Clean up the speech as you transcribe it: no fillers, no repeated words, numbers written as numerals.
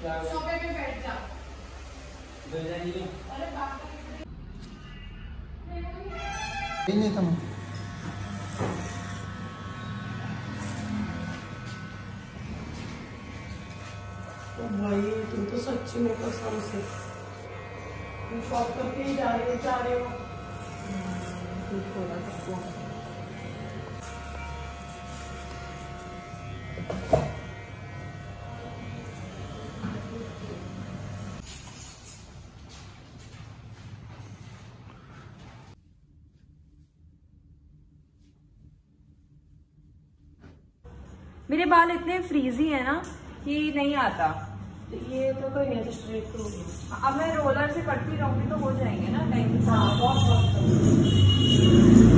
सोफे पे बैठ जा। नहीं तुम भाई तुम तो सच्ची में कसम से तुम शॉप करके ही जा रहे हो। थोड़ा सबको मेरे बाल इतने फ्रीजी है ना कि नहीं आता। ये तो कोई नहीं, तो स्ट्रेट करूंगी। अब मैं रोलर से कटती रहूंगी तो हो जाएंगे ना टाइम। हाँ बहुत